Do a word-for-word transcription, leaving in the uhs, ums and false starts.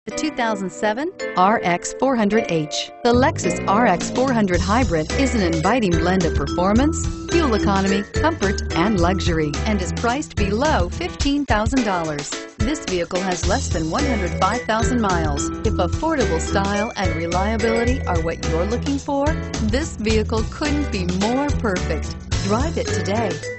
The two thousand seven R X four hundred H. The Lexus R X four hundred Hybrid is an inviting blend of performance, fuel economy, comfort, and luxury, and is priced below fifteen thousand dollars. This vehicle has less than one hundred five thousand miles. If affordable style and reliability are what you're looking for, this vehicle couldn't be more perfect. Drive it today.